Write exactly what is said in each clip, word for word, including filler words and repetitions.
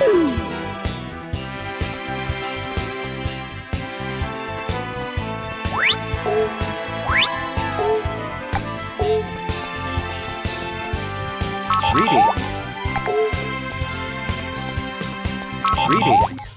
Greetings. Greetings.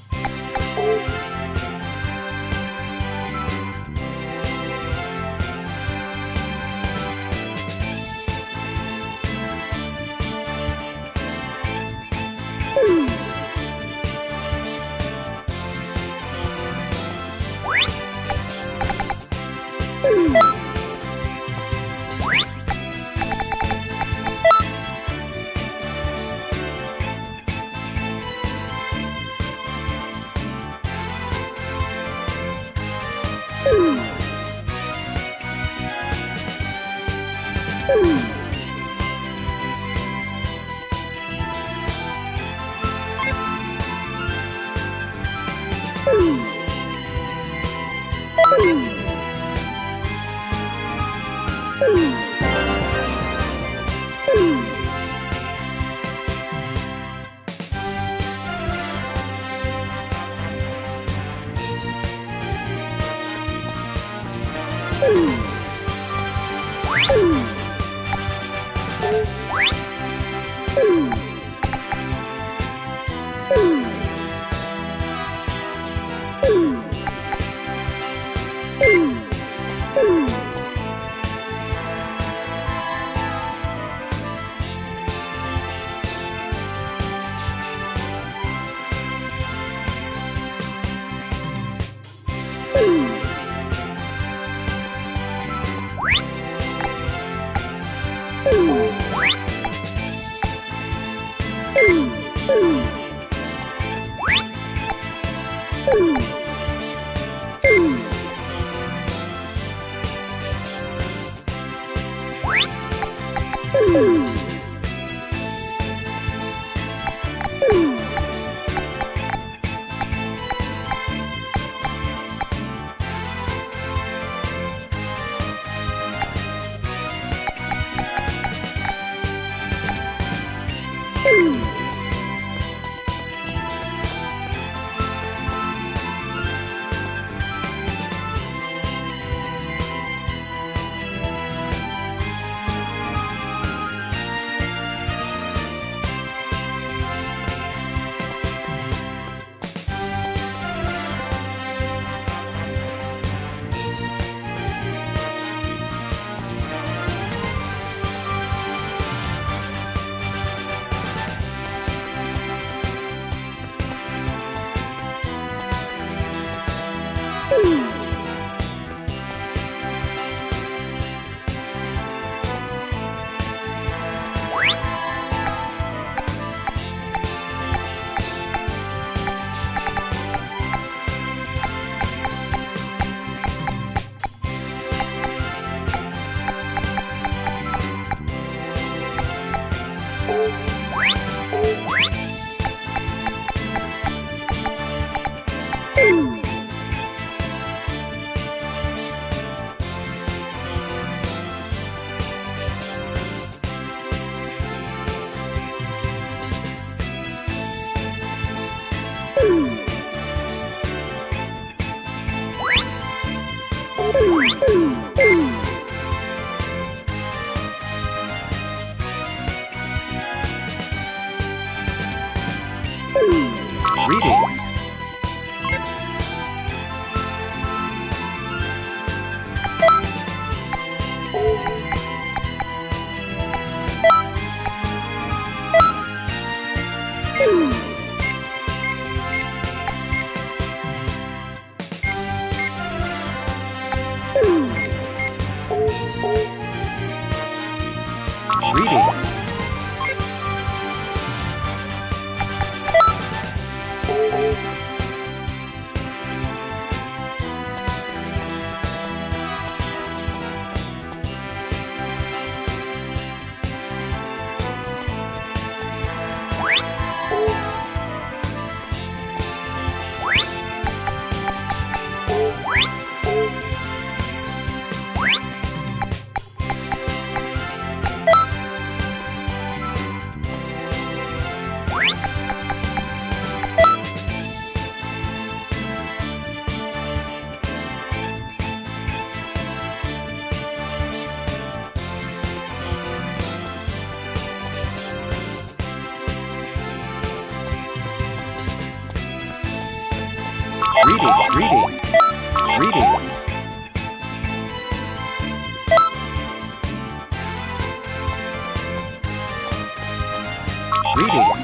Greetings. Greetings. Greetings. Greetings. Greetings. Greetings.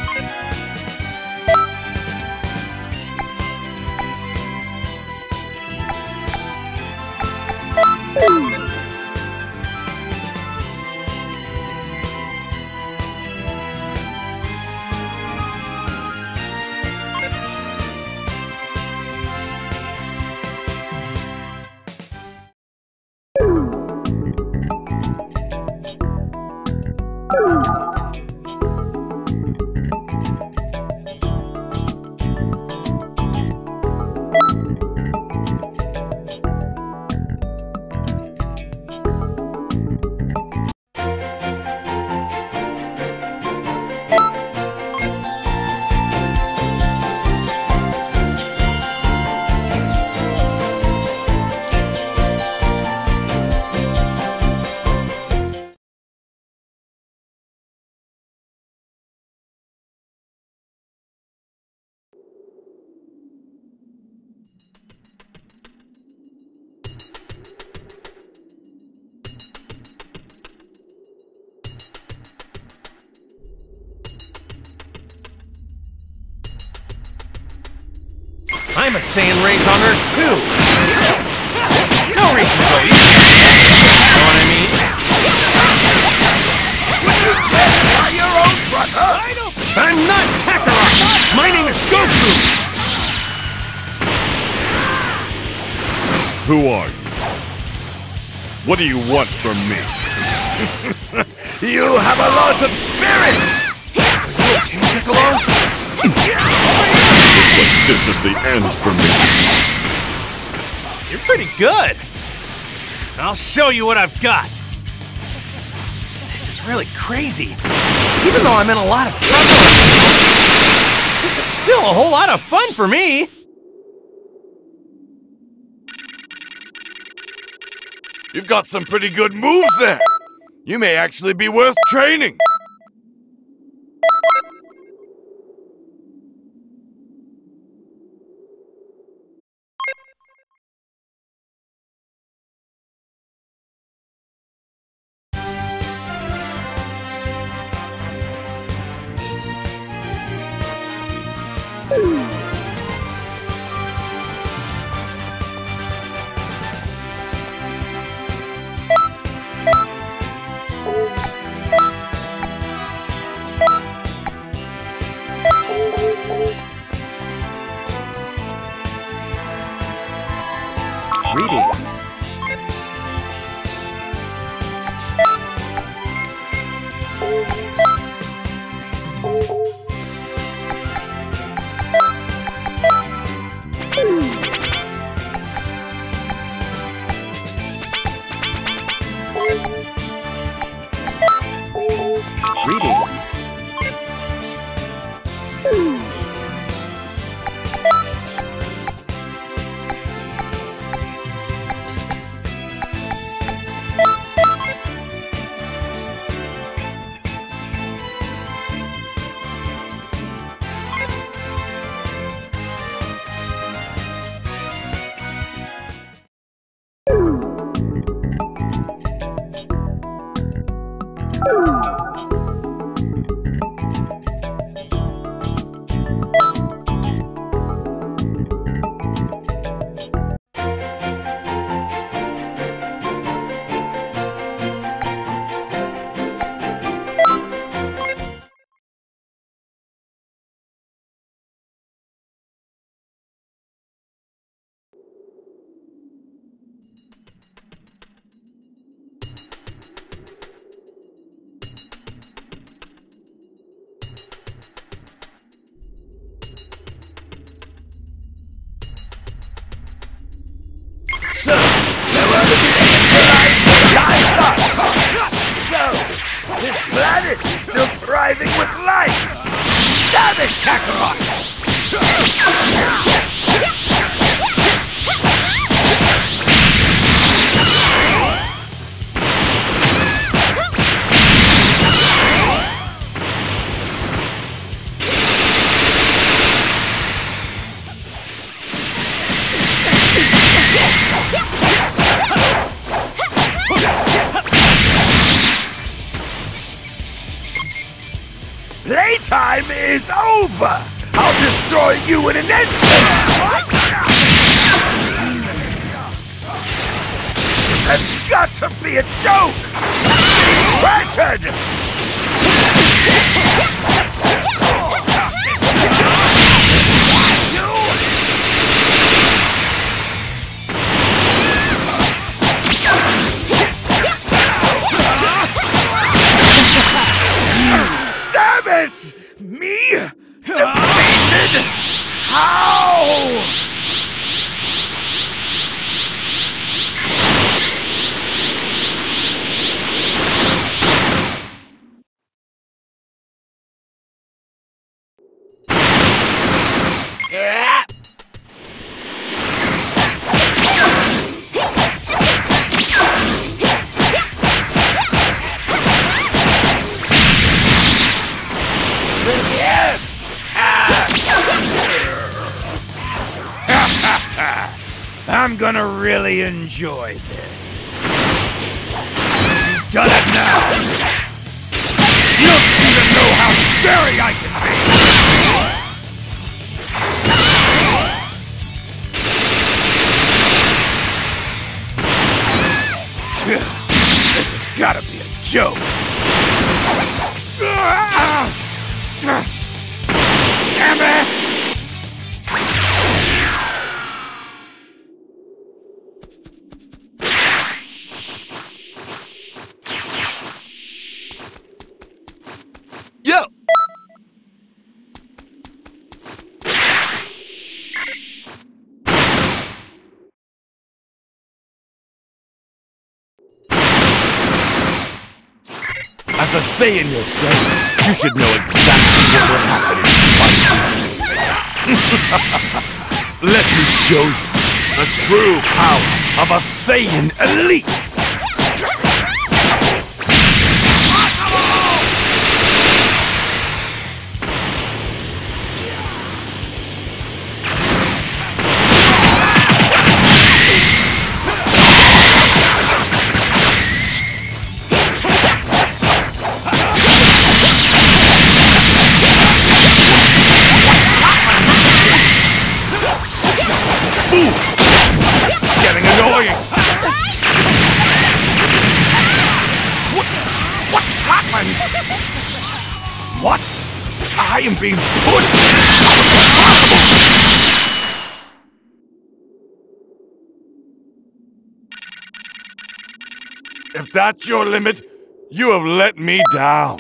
I'm a Saiyan raised on Earth, too! No reason to go easy. Know what I mean? By your own brother! I don't... I'm not Kakarot! My name is Goku! Who are you? What do you want from me? You have a lot of spirit! Are you okay, Piccolo? Looks like this is the end for me. You're pretty good. I'll show you what I've got. This is really crazy. Even though I'm in a lot of trouble, this is still a whole lot of fun for me. You've got some pretty good moves there. You may actually be worth training. Greetings. Greetings. So, no other Saiyan alive besides us! So, this planet is still thriving with life! Damn it, Kakarot! Playtime is over! I'll destroy you in an instant! This has got to be a joke! Pressured! Damn it! Me? Defeated? How? Yeah. I'm gonna really enjoy this. You've done it now! You don't seem to know how scary I can be! This has gotta be a joke! Damn it! As a Saiyan yourself, you should know exactly what will happen in this fight. Let me show you the true power of a Saiyan elite! What? I am being pushed? How is that possible? If that's your limit, you have let me down.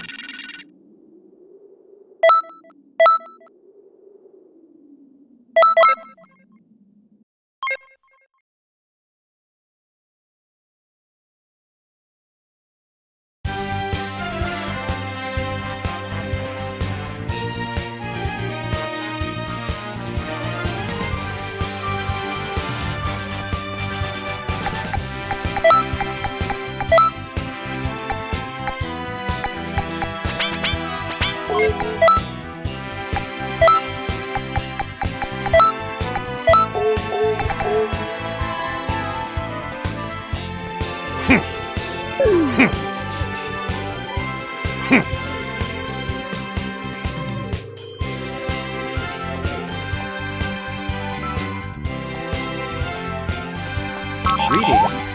Greetings.